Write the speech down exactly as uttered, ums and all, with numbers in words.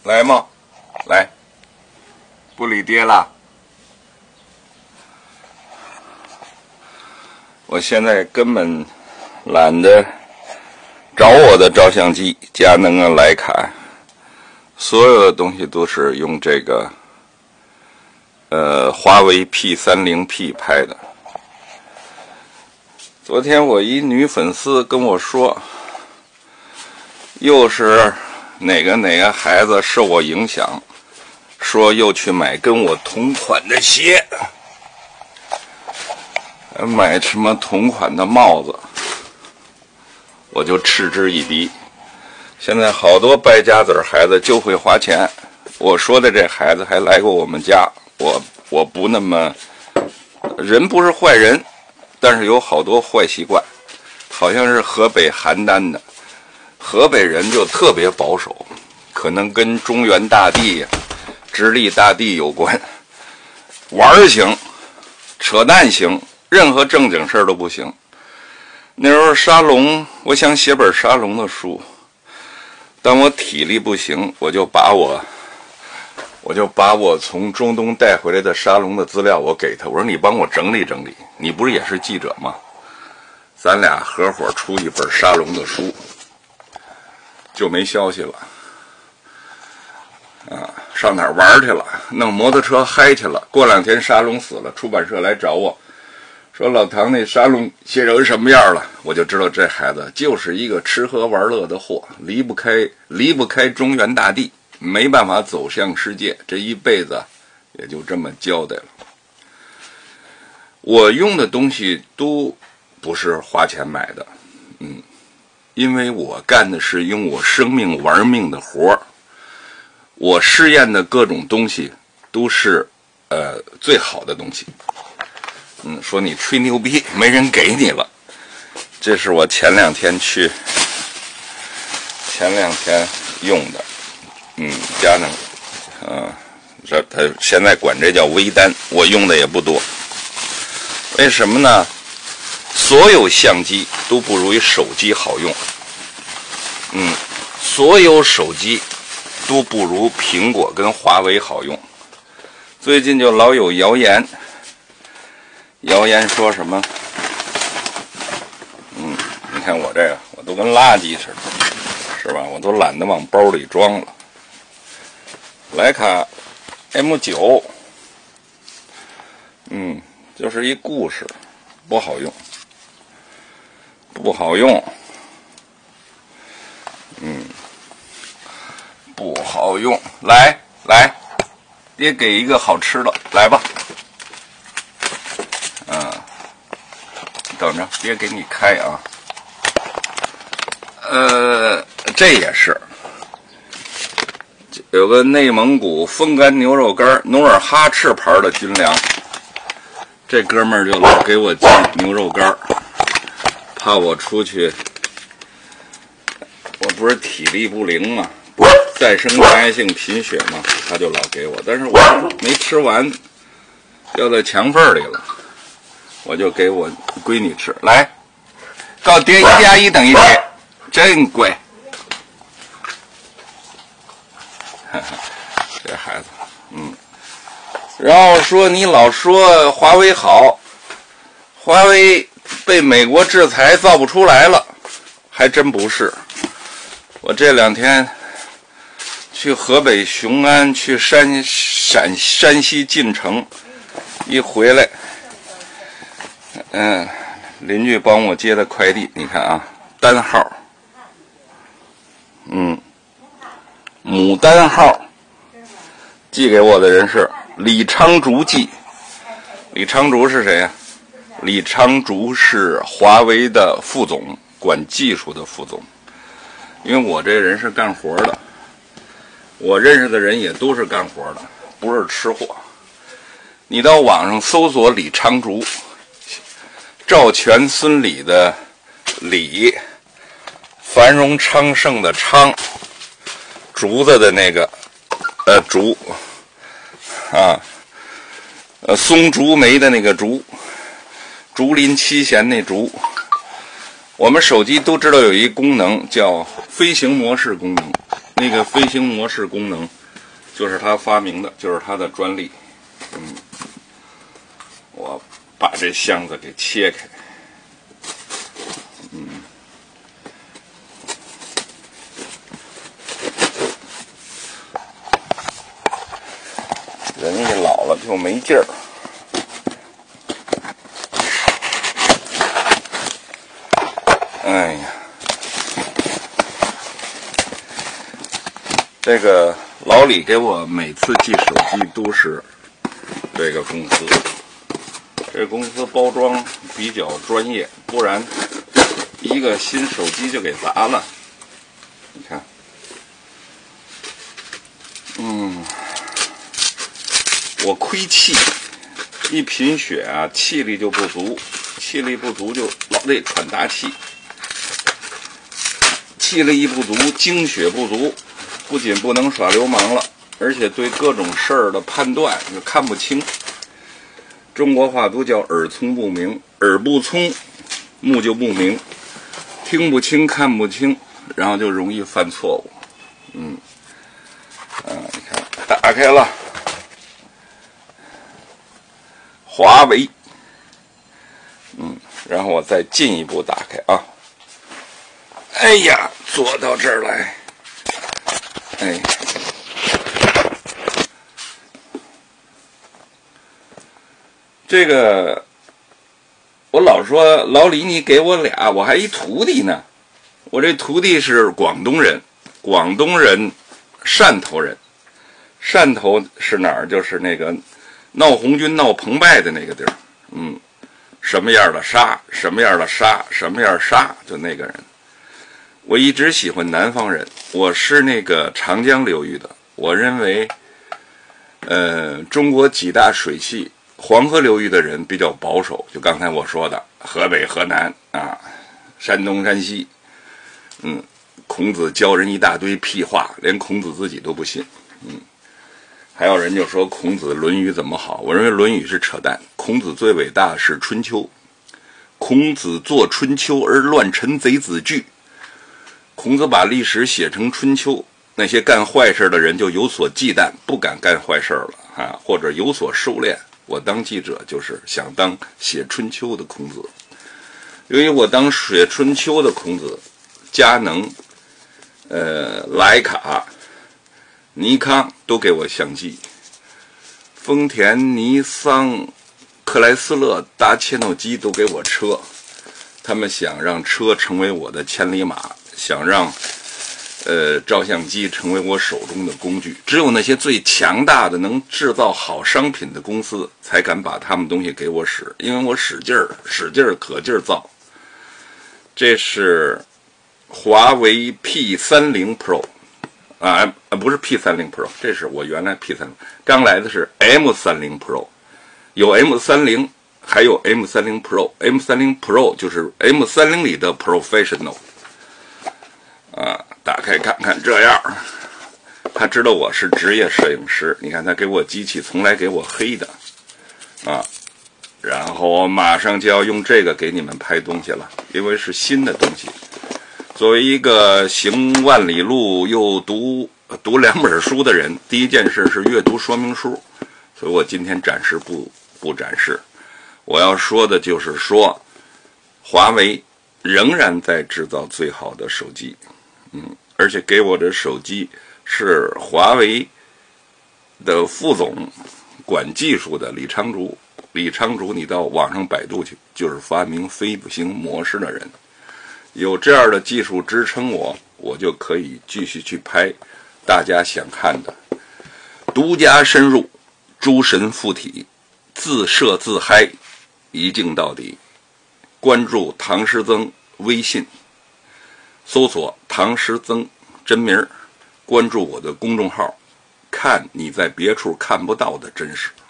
来吗？来，不理爹了。我现在根本懒得找我的照相机，佳能啊、徕卡，所有的东西都是用这个呃华为 P 三十 P 拍的。昨天我一女粉丝跟我说，又是哪个哪个孩子受我影响，说又去买跟我同款的鞋，买什么同款的帽子，我就嗤之以鼻。现在好多败家子孩子就会花钱，我说的这孩子还来过我们家，我我不那么，人不是坏人，但是有好多坏习惯，好像是河北邯郸的，河北人就特别保守，可能跟中原大地、直隶大地有关。玩行，扯淡行，任何正经事儿都不行。那时候沙龙，我想写本沙龙的书，当我体力不行，我就把我我就把我从中东带回来的沙龙的资料我给他，我说你帮我整理整理，你不是也是记者吗？咱俩合伙出一本沙龙的书，就没消息了。啊，上哪儿玩去了？弄摩托车嗨去了。过两天沙龙死了，出版社来找我，说老唐那沙龙写成什么样了？我就知道这孩子就是一个吃喝玩乐的货，离不开离不开中原大地，没办法走向世界，这一辈子也就这么交代了。我用的东西都不是花钱买的，嗯，因为我干的是用我生命玩命的活儿。我试验的各种东西都是呃最好的东西。嗯，说你吹牛逼，没人给你了。这是我前两天去前两天用的，嗯，佳能，嗯，这他现在管这叫微单，我用的也不多。为什么呢？所有相机都不如手机好用。嗯，所有手机都不如苹果跟华为好用。最近就老有谣言，谣言说什么？嗯，你看我这个，我都跟垃圾似的，是吧？我都懒得往包里装了。徕卡 M 九， 嗯，就是一故事，不好用，不好用，嗯。不好用，来来，爹给一个好吃的，来吧。嗯，等着，爹给你开啊。呃，这也是，有个内蒙古风干牛肉干，努尔哈赤牌的军粮。这哥们儿就老给我寄牛肉干，怕我出去，我不是体力不灵吗？再生障碍性贫血嘛，他就老给我，但是我没吃完，掉在墙缝里了，我就给我闺女吃。来，告爹一加一等于几？真贵。这孩子，嗯。然后说你老说华为好，华为被美国制裁造不出来了，还真不是。我这两天去河北雄安，去山陕山西晋城，一回来，嗯，邻居帮我接的快递，你看啊，单号，嗯，牡丹号，寄给我的人是李昌竹寄。李昌竹是谁呀？李昌竹是华为的副总，管技术的副总。因为我这人是干活的。我认识的人也都是干活的，不是吃货。你到网上搜索李昌竹，赵全孙李的李，繁荣昌盛的昌，竹子的那个呃竹啊，呃松竹梅的那个竹，竹林七贤那竹。我们手机都知道有一功能叫飞行模式功能， 那个飞行模式功能就是他发明的，就是他的专利。嗯，我把这箱子给切开。嗯，人一老了就没劲儿。哎呀，这个老李给我每次寄手机都是这个公司，这公司包装比较专业，不然一个新手机就给砸了。你看，嗯，我亏气，一贫血啊，气力就不足，气力不足就老得喘大气。气力一不足，精血不足，不仅不能耍流氓了，而且对各种事儿的判断就看不清。中国话都叫耳聪目明，耳不聪，目就不明，听不清看不清，然后就容易犯错误。嗯，啊，你看，打开了，华为，嗯，然后我再进一步打开啊。哎呀，坐到这儿来，哎，这个我老说老李，你给我俩，我还一徒弟呢。我这徒弟是广东人，广东人，汕头人。汕头是哪儿？就是那个闹红军、闹澎湃的那个地儿。嗯，什么样的沙，什么样的沙，什么样沙，就那个人。我一直喜欢南方人，我是那个长江流域的。我认为，呃，中国几大水系，黄河流域的人比较保守，就刚才我说的，河北、河南啊，山东、山西，嗯，孔子教人一大堆屁话，连孔子自己都不信，嗯，还有人就说孔子《论语》怎么好，我认为《论语》是扯淡，孔子最伟大是《春秋》，孔子作《春秋》而乱臣贼子惧。孔子把历史写成春秋，那些干坏事的人就有所忌惮，不敢干坏事了啊，或者有所收敛。我当记者就是想当写春秋的孔子，由于我当写春秋的孔子，佳能、呃徕卡、尼康都给我相机，丰田、尼桑、克莱斯勒、达切诺基都给我车，他们想让车成为我的千里马。想让呃照相机成为我手中的工具，只有那些最强大的能制造好商品的公司才敢把他们东西给我使，因为我使劲儿使劲儿可劲儿造。这是华为 P 三十 Pro 啊，不是 P 三十 Pro， 这是我原来 P 三十， 刚来的是 M 三十 Pro， 有 M 三十， 还有 M 三十 Pro， M 三十 Pro 就是 M 三十 里的 Professional。啊，打开看看，这样，他知道我是职业摄影师。你看，他给我机器从来给我黑的，啊，然后我马上就要用这个给你们拍东西了，因为是新的东西。作为一个行万里路又读读两本书的人，第一件事是阅读说明书，所以我今天暂时不不展示。我要说的就是说，华为仍然在制造最好的手机。嗯，而且给我的手机是华为的副总管技术的李昌竹。李昌竹，你到网上百度去，就是发明飞行模式的人。有这样的技术支撑我，我就可以继续去拍大家想看的。独家深入，诸神附体，自摄自嗨，一镜到底。关注唐诗曾微信。搜索唐诗曾真名，关注我的公众号，看你在别处看不到的真实。